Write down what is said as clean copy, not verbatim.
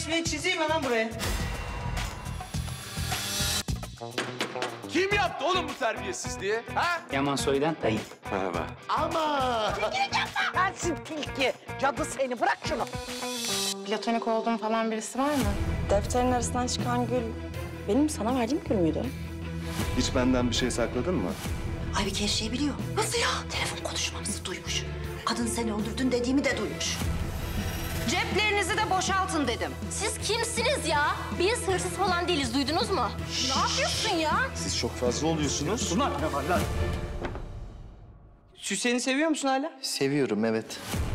ismini çizeyim mi lan buraya? Kim yaptı oğlum bu terbiyesizliği? Ha? Yaman Soy'dan dayı. Merhaba. Ama! Sensin tilki. Cadı seni. Bırak şunu. Platonik olduğum falan birisi var mı? Defterin arasından çıkan gül benim sana verdiğim gül müydü? Hiç benden bir şey sakladın mı? Aybike her şeyi biliyor. Nasıl ya? Telefon konuşmamızı duymuş. Kadın seni öldürdün dediğimi de duymuş. Ceplerinizi de boşaltın dedim. Siz kimsiniz ya? Biz hırsız falan değiliz, duydunuz mu? Ne yapıyorsun ya? Siz çok fazla oluyorsunuz. Süsen'i seviyor musun hala? Seviyorum, evet.